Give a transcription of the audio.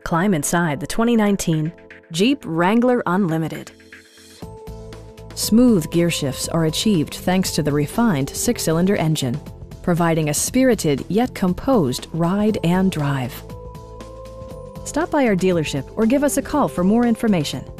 Climb inside the 2019 Jeep Wrangler Unlimited. Smooth gear shifts are achieved thanks to the refined 6-cylinder engine, providing a spirited yet composed ride and drive. Stop by our dealership or give us a call for more information.